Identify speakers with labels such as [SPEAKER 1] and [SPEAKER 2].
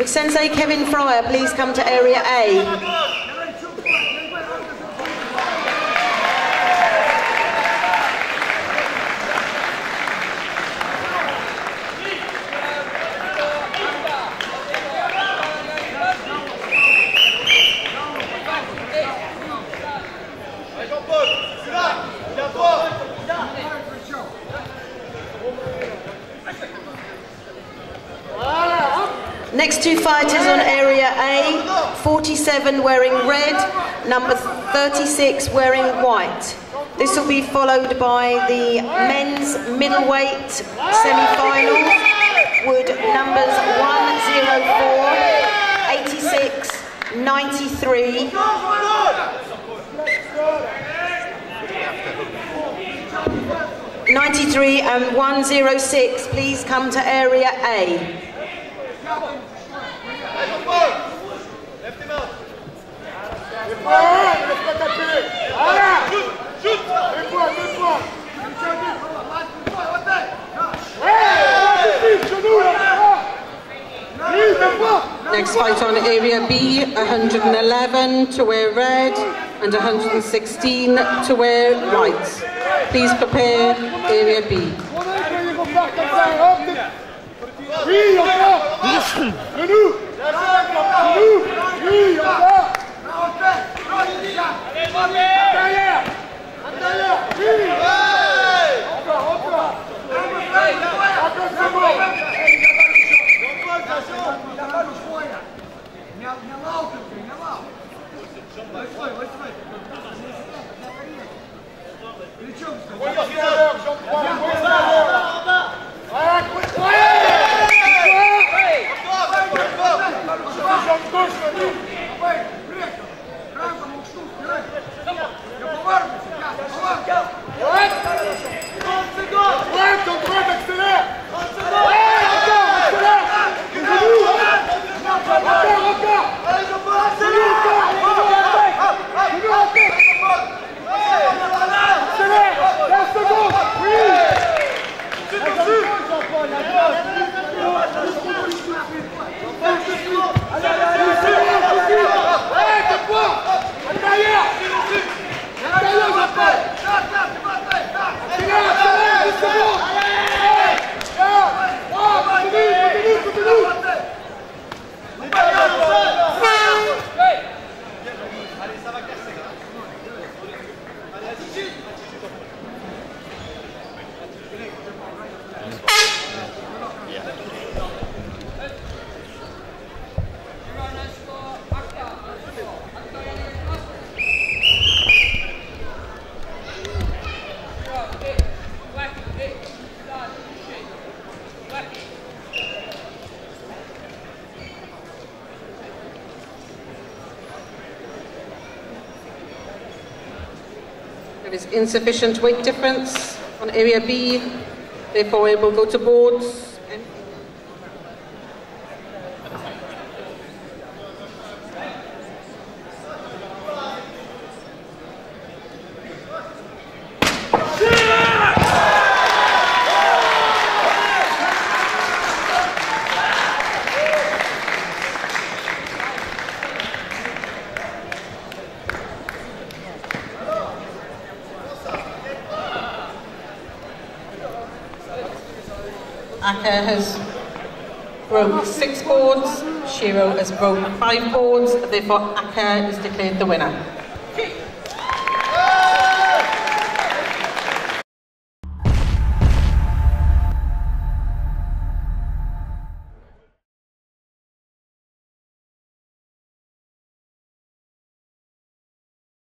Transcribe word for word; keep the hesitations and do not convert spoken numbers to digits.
[SPEAKER 1] Sensei Kevin Fryer, please come to area A. Next two fighters on area A, forty-seven wearing red, number thirty-six wearing white. This will be followed by the men's middleweight semi-final. Would numbers one oh four, eighty-six, ninety-three. ninety-three and one oh six, please come to area A. Next fight on area B, one hundred eleven to wear red and one hundred sixteen to wear white. Please prepare area B. There is insufficient weight difference on area B, therefore we will go to boards. Aka has broke six boards, Shiro has broken five boards, therefore Aka is declared the winner.